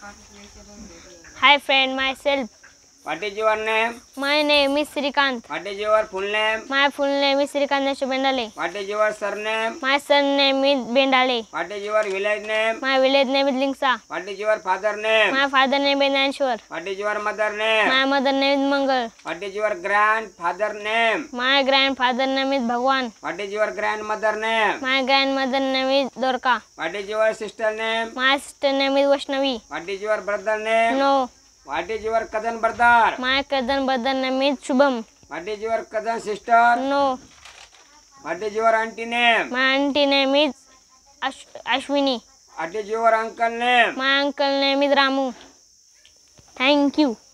Hi friend, myself. What is your name? My name is Srikant. What is your full name? My full name is Srikant Nashu Bendale. What is your surname? My surname is Bendale. What is your village name? My village name is Lingsa. What is your father name? My father name is Nanshwar. What is your mother name? My mother name is Mangal. What is your grandfather name? My grandfather name is Bhagwan. What is your grandmother name? My grandmother name is Dorka. What is your sister name? My sister name is Vaishnavi. What is your brother name? No. What is your cousin brother? My cousin brother name is Shubham. What is your cousin sister? No. What is your auntie name? My auntie name is Ashwini. What is your uncle name? My uncle name is Ramu. Thank you.